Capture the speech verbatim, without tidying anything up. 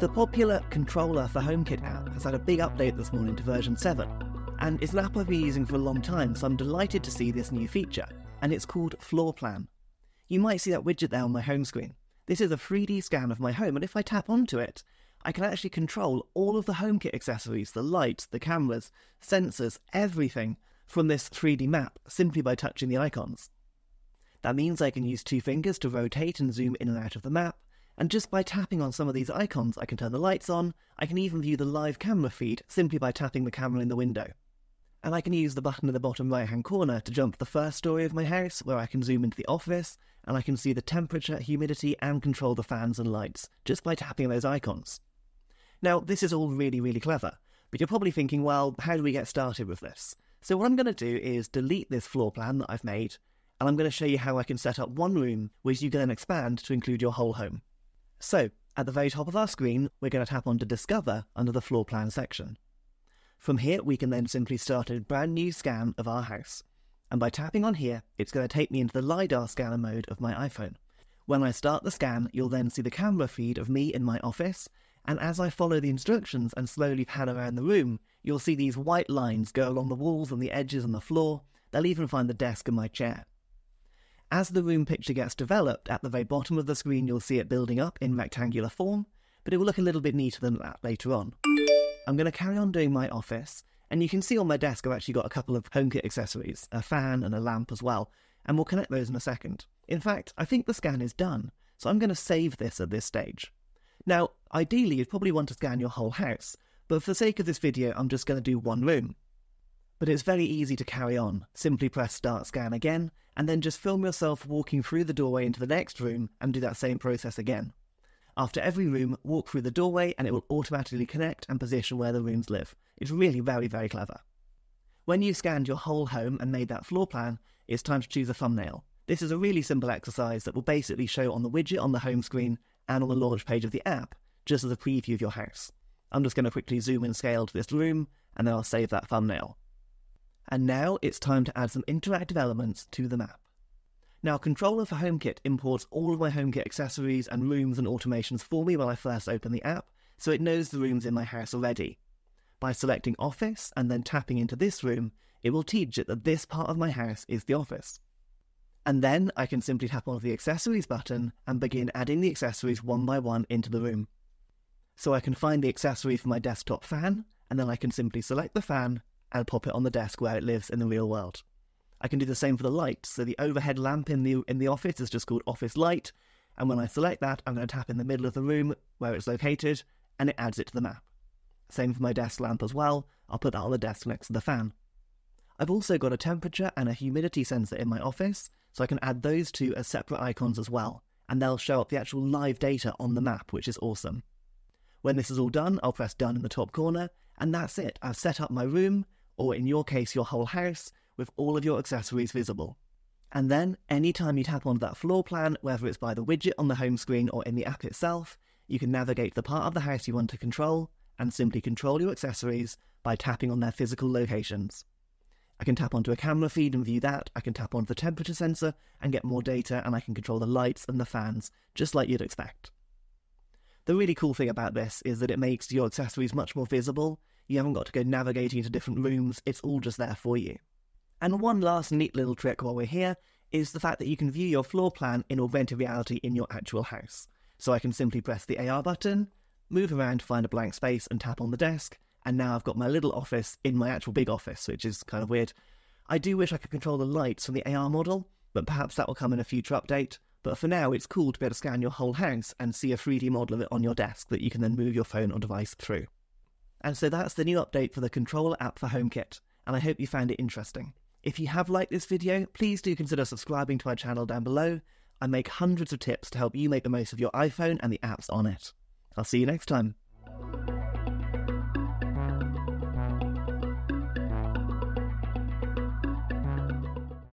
The popular Controller for HomeKit app has had a big update this morning to version seven, and it's an app I've been using for a long time, so I'm delighted to see this new feature, and it's called Floor Plan. You might see that widget there on my home screen. This is a three D scan of my home, and if I tap onto it, I can actually control all of the HomeKit accessories, the lights, the cameras, sensors, everything from this three D map simply by touching the icons. That means I can use two fingers to rotate and zoom in and out of the map, and just by tapping on some of these icons I can turn the lights on. I can even view the live camera feed simply by tapping the camera in the window. And I can use the button in the bottom right hand corner to jump to the first story of my house, where I can zoom into the office, and I can see the temperature, humidity and control the fans and lights just by tapping those icons. Now this is all really really clever, but you're probably thinking, well, how do we get started with this? So what I'm going to do is delete this floor plan that I've made, and I'm going to show you how I can set up one room which you can then expand to include your whole home. So, at the very top of our screen, we're going to tap on to Discover under the Floor Plan section. From here, we can then simply start a brand new scan of our house. And by tapping on here, it's going to take me into the LiDAR scanner mode of my iPhone. When I start the scan, you'll then see the camera feed of me in my office, and as I follow the instructions and slowly pan around the room, you'll see these white lines go along the walls and the edges and the floor. They'll even find the desk and my chair. As the room picture gets developed, at the very bottom of the screen you'll see it building up in rectangular form, but it will look a little bit neater than that later on. I'm going to carry on doing my office, and you can see on my desk I've actually got a couple of HomeKit accessories, a fan and a lamp as well, and we'll connect those in a second. In fact, I think the scan is done, so I'm going to save this at this stage. Now, ideally you'd probably want to scan your whole house, but for the sake of this video I'm just going to do one room. But it's very easy to carry on. Simply press Start Scan again, and then just film yourself walking through the doorway into the next room and do that same process again. After every room, walk through the doorway and it will automatically connect and position where the rooms live. It's really very, very clever. When you've scanned your whole home and made that floor plan, it's time to choose a thumbnail. This is a really simple exercise that will basically show on the widget on the home screen and on the launch page of the app, just as a preview of your house. I'm just going to quickly zoom and scale to this room, and then I'll save that thumbnail. And now it's time to add some interactive elements to the map. Now, Controller for HomeKit imports all of my HomeKit accessories and rooms and automations for me when I first open the app, so it knows the rooms in my house already. By selecting Office and then tapping into this room, it will teach it that this part of my house is the office. And then I can simply tap onto the Accessories button and begin adding the accessories one by one into the room. So I can find the accessory for my desktop fan, and then I can simply select the fan and pop it on the desk where it lives in the real world. I can do the same for the light, so the overhead lamp in the in the office is just called Office Light, and when I select that, I'm going to tap in the middle of the room where it's located, and it adds it to the map. Same for my desk lamp as well. I'll put that on the desk next to the fan. I've also got a temperature and a humidity sensor in my office, so I can add those two as separate icons as well, and they'll show up the actual live data on the map, which is awesome. When this is all done, I'll press Done in the top corner, and that's it. I've set up my room, or in your case your whole house, with all of your accessories visible. And then, anytime you tap onto that floor plan, whether it's by the widget on the home screen or in the app itself, you can navigate the part of the house you want to control, and simply control your accessories by tapping on their physical locations. I can tap onto a camera feed and view that, I can tap onto the temperature sensor and get more data, and I can control the lights and the fans, just like you'd expect. The really cool thing about this is that it makes your accessories much more visible. You haven't got to go navigating to different rooms, it's all just there for you. And one last neat little trick while we're here is the fact that you can view your floor plan in augmented reality in your actual house. So I can simply press the A R button, move around to find a blank space and tap on the desk, and now I've got my little office in my actual big office, which is kind of weird. I do wish I could control the lights from the A R model, but perhaps that will come in a future update. But for now, it's cool to be able to scan your whole house and see a three D model of it on your desk that you can then move your phone or device through. And so that's the new update for the Controller app for HomeKit, and I hope you found it interesting. If you have liked this video, please do consider subscribing to our channel down below. I make hundreds of tips to help you make the most of your iPhone and the apps on it. I'll see you next time.